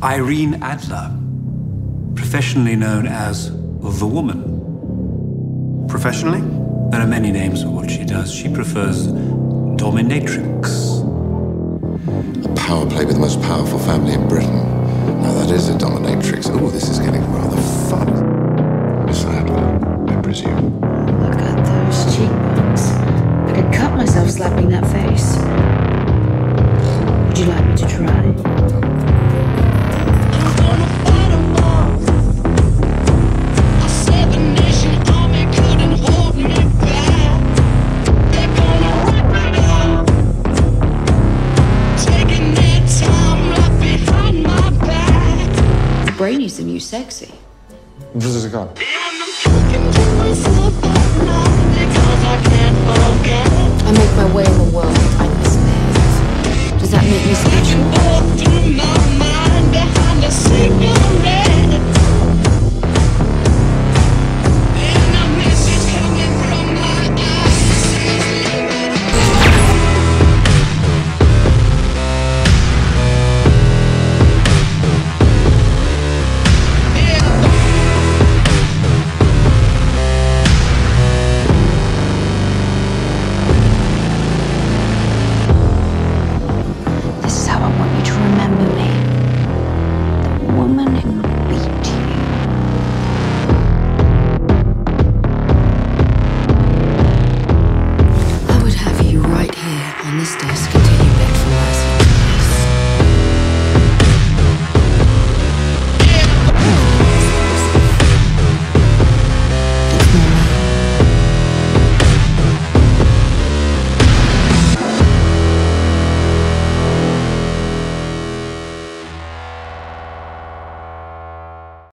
Irene Adler, professionally known as the Woman. Professionally? There are many names for what she does. She prefers dominatrix. A power play with the most powerful family in Britain. Now that is a dominatrix. Oh, this is getting rather fun. Miss Adler, I presume. Look at those cheekbones. I could cut myself slapping that face. Would you like me to try? Brain used to use sexy. Where's it gone? I make my way in the world. I misbehave. Does that make me special?